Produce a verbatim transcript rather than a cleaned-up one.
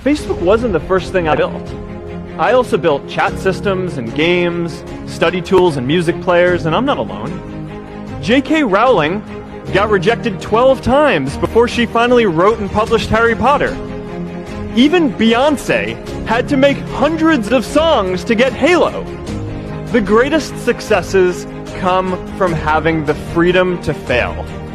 Facebook wasn't the first thing I built. I also built chat systems and games, study tools and music players, and I'm not alone. J K Rowling got rejected twelve times before she finally wrote and published Harry Potter. Even Beyoncé had to make hundreds of songs to get Halo. The greatest successes come from having the freedom to fail.